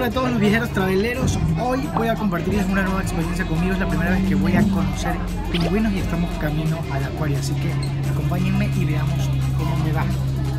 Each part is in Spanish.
Hola a todos los viajeros traveleros, hoy voy a compartirles una nueva experiencia conmigo, es la primera vez que voy a conocer pingüinos y estamos camino al acuario, así que acompáñenme y veamos cómo me va.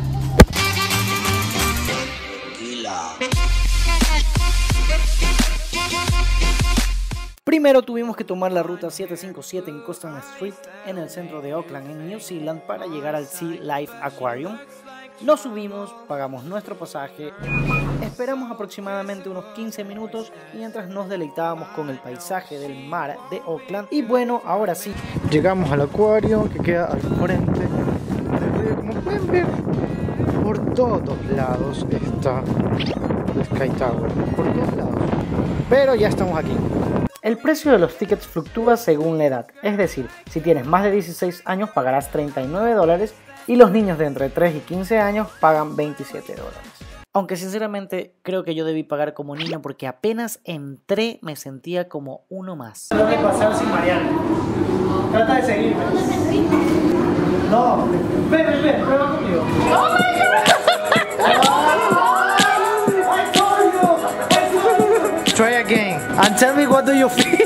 Primero tuvimos que tomar la ruta 757 en Custom Street en el centro de Auckland en New Zealand para llegar al Sea Life Aquarium. Nos subimos, pagamos nuestro pasaje, esperamos aproximadamente unos 15 minutos mientras nos deleitábamos con el paisaje del mar de Auckland. Y bueno, ahora sí, llegamos al acuario que queda al frente del río. Como pueden ver, por todos lados está el Sky Tower, por todos lados. Pero ya estamos aquí. El precio de los tickets fluctúa según la edad, es decir, si tienes más de 16 años pagarás $39 y los niños de entre 3 y 15 años pagan $27. Aunque sinceramente creo que yo debí pagar como niño porque apenas entré me sentía como uno más. Tengo que pasar sin Mariana. Trata de seguirme. No, ven, prueba conmigo. ¡Oh my God! Try again and tell me what do you feel.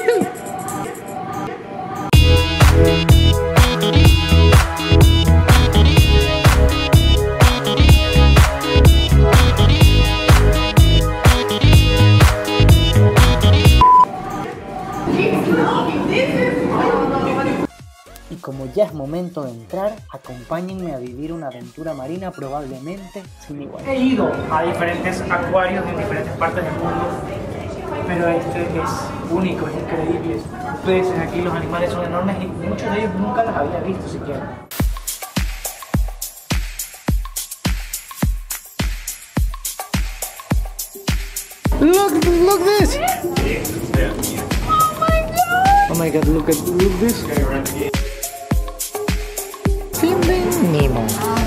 Y como ya es momento de entrar, acompáñenme a vivir una aventura marina probablemente sin igual. He ido a diferentes acuarios en diferentes partes del mundo, pero este es único, es increíble. Los peces aquí, los animales son enormes y muchos de ellos nunca los había visto siquiera. Look this! Oh my God, look this. Finding Nemo.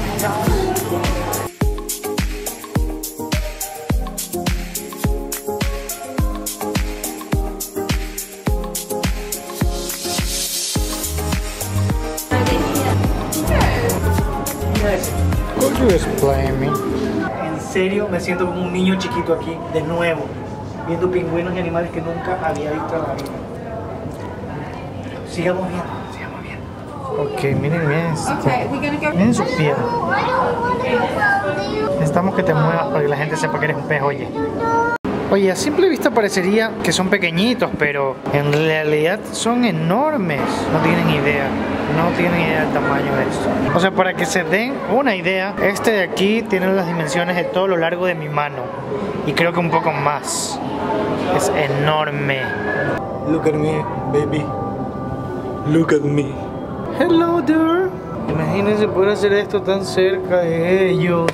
Could you explain me? En serio, me siento como un niño chiquito aquí, de nuevo, viendo pingüinos y animales que nunca había visto en la vida. Sigamos viendo. Ok, miren esto. Miren su piel. Necesitamos que te muevas para que la gente sepa que eres un pez, oye. Oye, a simple vista parecería que son pequeñitos, pero en realidad son enormes. No tienen idea del tamaño de esto. O sea, para que se den una idea, este de aquí tiene las dimensiones de todo lo largo de mi mano. Y creo que un poco más. Es enorme. Look at me, baby. Look at me. Hello there. Imagínense poder hacer esto tan cerca de ellos.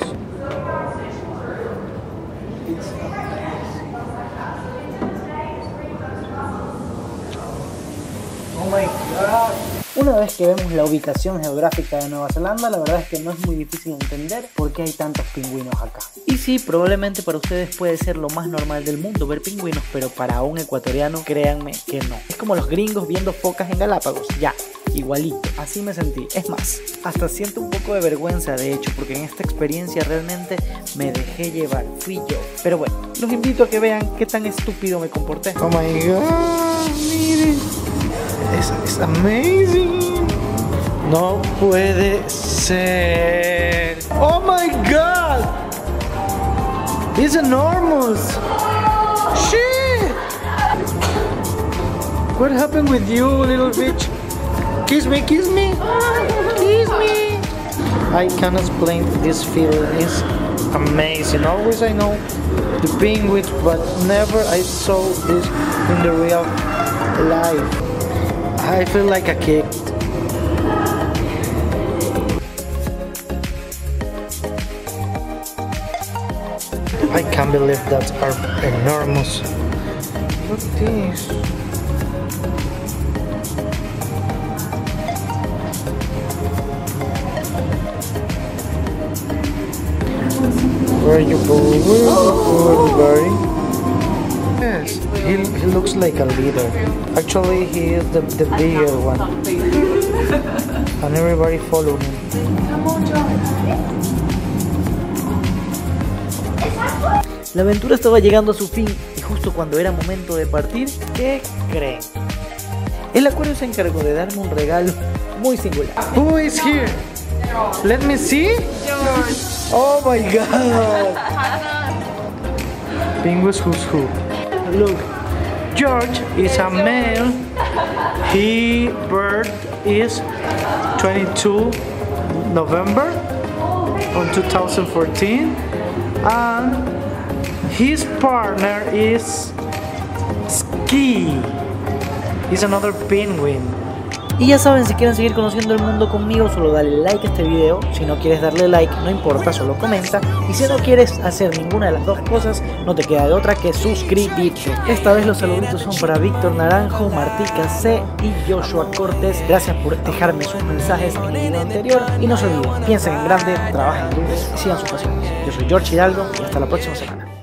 Oh my God. Una vez que vemos la ubicación geográfica de Nueva Zelanda, la verdad es que no es muy difícil entender por qué hay tantos pingüinos acá. Y sí, probablemente para ustedes puede ser lo más normal del mundo ver pingüinos, pero para un ecuatoriano, créanme que no. Es como los gringos viendo focas en Galápagos, ya, igualito, así me sentí. Es más, hasta siento un poco de vergüenza de hecho, porque en esta experiencia realmente me dejé llevar, fui yo. Pero bueno, los invito a que vean qué tan estúpido me comporté. Oh my God, miren. Es amazing. No puede ser. Oh my God. It's enormous. Shit. What happened with you, little bitch? Kiss me, kiss me. Kiss me. I can't explain this feeling. It's amazing. Always I know the penguins, but never I saw this in the real life. I feel like a kid. I can't believe that are enormous. Look at this. Where you going, buddy? Yes, he looks like a leader. Actually, he is the bigger one. And everybody follow him. La aventura estaba llegando a su fin justo cuando era momento de partir, ¿qué creen? El acuario se encargó de darme un regalo muy singular. Who is here? Let me see. Oh my God. Penguins who's who? Look, George is a male. His birth is 22 November on 2014, and his partner is Ski. He's another penguin. Y ya saben, si quieren seguir conociendo el mundo conmigo, solo dale like a este video. Si no quieres darle like, no importa, solo comenta. Y si no quieres hacer ninguna de las dos cosas, no te queda de otra que suscribirte. Esta vez los saluditos son para Víctor Naranjo, Martica C y Joshua Cortés. Gracias por dejarme sus mensajes en el video anterior. Y no se olviden, piensen en grande, trabajen duro y sigan sus pasiones. Yo soy George Hidalgo y hasta la próxima semana.